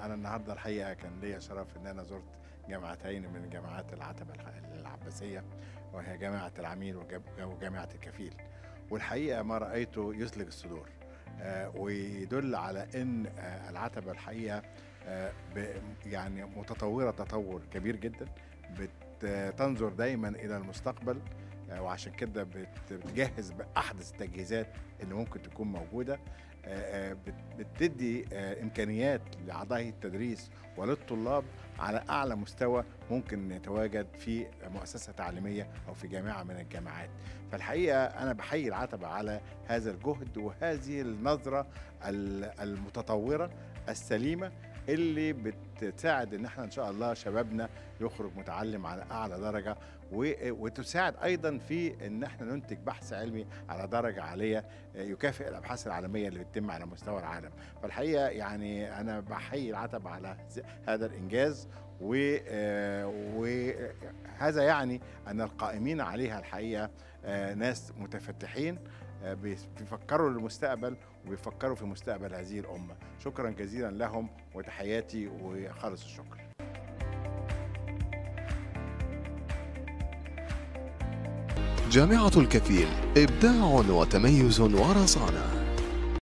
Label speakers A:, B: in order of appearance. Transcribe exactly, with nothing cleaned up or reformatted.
A: أنا النهارده الحقيقة كان ليا شرف إن أنا زرت جامعتين من جامعات العتبة الح- العباسية، وهي جامعة العميد وجاب- وجامعة الكفيل. والحقيقة ما رأيته يسلج الصدور، آه، ويدل على إن آه، العتبة الحقيقة آه، ب- يعني متطورة تطور كبير جدا، بتنظر دايما إلى المستقبل. آه، وعشان كده بت- بتجهز بأحدث التجهيزات اللي ممكن تكون موجودة. آه، آه، بت- بتدي آه، إمكانيات لأعضاء التدريس وللطلاب على أعلى مستوى ممكن يتواجد في مؤسسة تعليمية أو في جامعة من الجامعات. فالحقيقة أنا بحيي العتبة على هذا الجهد وهذه النظرة ال- المتطورة السليمة اللي بتساعد ان احنا ان شاء الله شبابنا يخرج متعلم على اعلى درجه، و- وتساعد ايضا في ان احنا ننتج بحث علمي على درجه عاليه يكافئ الابحاث العالميه اللي بتتم على مستوى العالم. فالحقيقه يعني انا بحيي العتب على ز- هذا الانجاز، و- آه، وهذا يعني ان القائمين عليها الحقيقه آه، ناس متفتحين، آه، بيس- بيفكروا للمستقبل وبيفكروا في مستقبل هذه الامه. شكرا جزيلا لهم وتحياتي وخالص الشكر.
B: جامعة الكفيل، إبداع وتميز ورصانة.